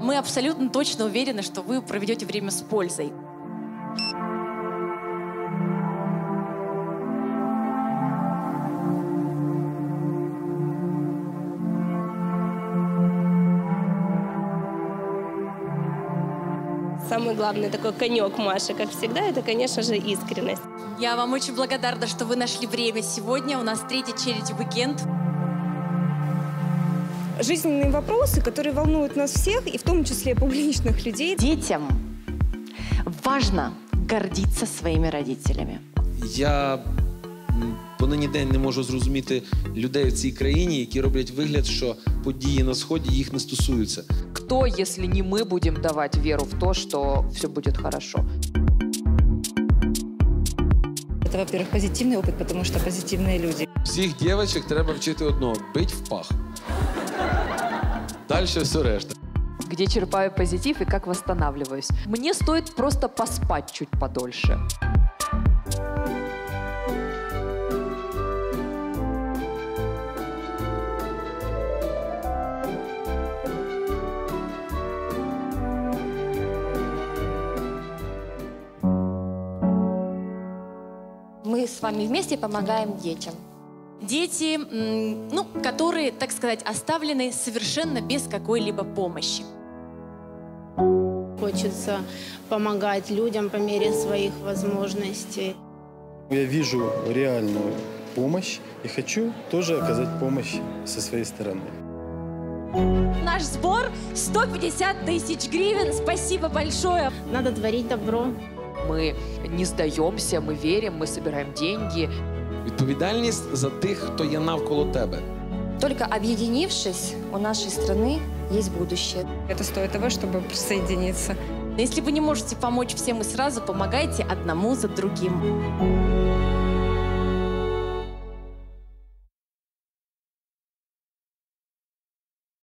Мы абсолютно точно уверены, что вы проведете время с пользой. Самый главный такой конек Маши, как всегда, это, конечно же, искренность. Я вам очень благодарна, что вы нашли время сегодня. У нас третий челлендж-уикенд. Жизненные вопросы, которые волнуют нас всех, и в том числе публичных людей. Детям важно гордиться своими родителями. Я по нині день не можу зрозуміти людей в цій країні, які роблять вигляд, що події на Сході їх не стосуються. Кто, если не мы, будем давать веру в то, что все будет хорошо? Это, во-первых, позитивный опыт, потому что позитивные люди. Всіх дівчаток треба вчити одного – бить в пах. Далі все решта. Где черпаю позитив и как восстанавливаюсь? Мне стоит просто поспать чуть подольше. Мы с вами вместе помогаем детям. Дети, которые, так сказать, оставлены совершенно без какой-либо помощи. Хочется помогать людям по мере своих возможностей. Я вижу реальную помощь и хочу тоже оказать помощь со своей стороны. Наш сбор 150 тысяч гривен. Спасибо большое. Надо творить добро. Мы не сдаемся, мы верим, мы собираем деньги. Відповідальність за тих, хто є навколо тебе. Только объединившись, у нашей страны есть будущее. Это стоит того, чтобы присоединиться. Если вы не можете помочь всем и сразу, помогайте одному за другим.